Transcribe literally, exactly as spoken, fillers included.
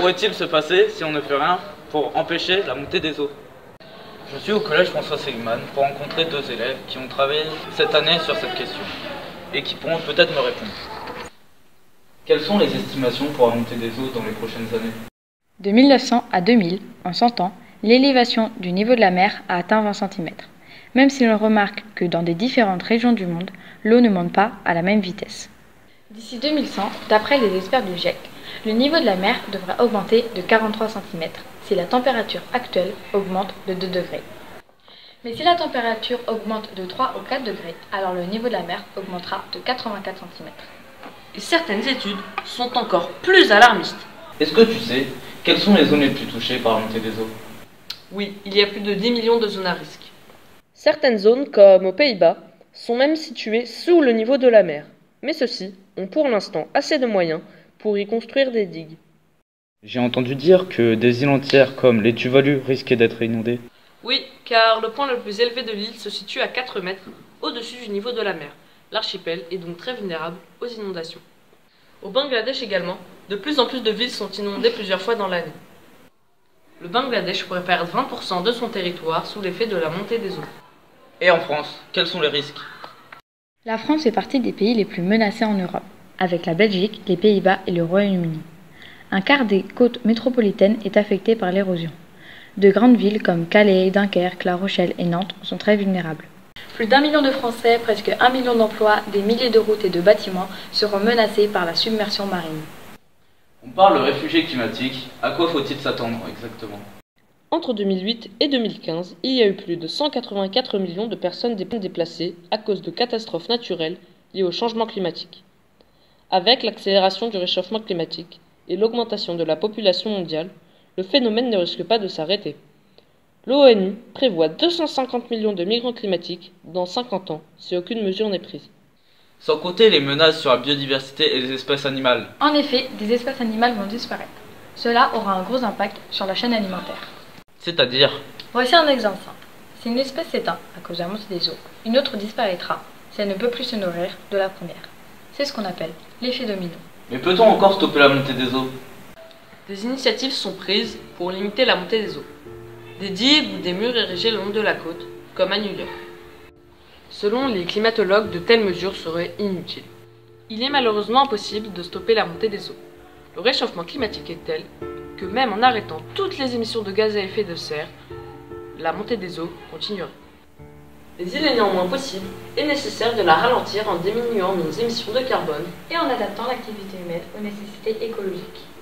pourrait-il se passer si on ne fait rien pour empêcher la montée des eaux? Je suis au collège François Seligman pour rencontrer deux élèves qui ont travaillé cette année sur cette question et qui pourront peut-être me répondre. Quelles sont les estimations pour la montée des eaux dans les prochaines années? De mille neuf cents à deux mille, en cent ans, l'élévation du niveau de la mer a atteint vingt centimètres, même si l'on remarque que dans des différentes régions du monde, l'eau ne monte pas à la même vitesse. D'ici deux mille cent, d'après les experts du G I E C, le niveau de la mer devrait augmenter de quarante-trois centimètres si la température actuelle augmente de deux degrés. Mais si la température augmente de trois ou quatre degrés, alors le niveau de la mer augmentera de quatre-vingt-quatre centimètres. Et certaines études sont encore plus alarmistes. Est-ce que tu sais quelles sont les zones les plus touchées par la montée des eaux? Oui, il y a plus de dix millions de zones à risque. Certaines zones, comme aux Pays-Bas, sont même situées sous le niveau de la mer. Mais ceux-ci ont pour l'instant assez de moyens pour y construire des digues. J'ai entendu dire que des îles entières comme les Tuvalu risquaient d'être inondées. Oui, car le point le plus élevé de l'île se situe à quatre mètres au-dessus du niveau de la mer. L'archipel est donc très vulnérable aux inondations. Au Bangladesh également, de plus en plus de villes sont inondées plusieurs fois dans l'année. Le Bangladesh pourrait perdre vingt pour cent de son territoire sous l'effet de la montée des eaux. Et en France, quels sont les risques? La France fait partie des pays les plus menacés en Europe, avec la Belgique, les Pays-Bas et le Royaume-Uni. Un quart des côtes métropolitaines est affecté par l'érosion. De grandes villes comme Calais, Dunkerque, La Rochelle et Nantes sont très vulnérables. Plus d'un million de Français, presque un million d'emplois, des milliers de routes et de bâtiments seront menacés par la submersion marine. On parle de réfugiés climatiques. À quoi faut-il s'attendre exactement? Entre deux mille huit et deux mille quinze, il y a eu plus de cent quatre-vingt-quatre millions de personnes déplacées à cause de catastrophes naturelles liées au changement climatique. Avec l'accélération du réchauffement climatique et l'augmentation de la population mondiale, le phénomène ne risque pas de s'arrêter. L'ONU prévoit deux cent cinquante millions de migrants climatiques dans cinquante ans si aucune mesure n'est prise. Sans compter les menaces sur la biodiversité et les espèces animales. En effet, des espèces animales vont disparaître. Cela aura un gros impact sur la chaîne alimentaire. C'est-à-dire? Voici un exemple simple. Si une espèce s'éteint à cause de la montée des eaux, une autre disparaîtra si elle ne peut plus se nourrir de la première. C'est ce qu'on appelle l'effet domino. Mais peut-on encore stopper la montée des eaux? Des initiatives sont prises pour limiter la montée des eaux. Des digues ou des murs érigés le long de la côte, comme à New York. Selon les climatologues, de telles mesures seraient inutiles. Il est malheureusement impossible de stopper la montée des eaux. Le réchauffement climatique est tel que même en arrêtant toutes les émissions de gaz à effet de serre, la montée des eaux continuerait. Mais il est néanmoins possible et nécessaire de la ralentir en diminuant nos émissions de carbone et en adaptant l'activité humaine aux nécessités écologiques.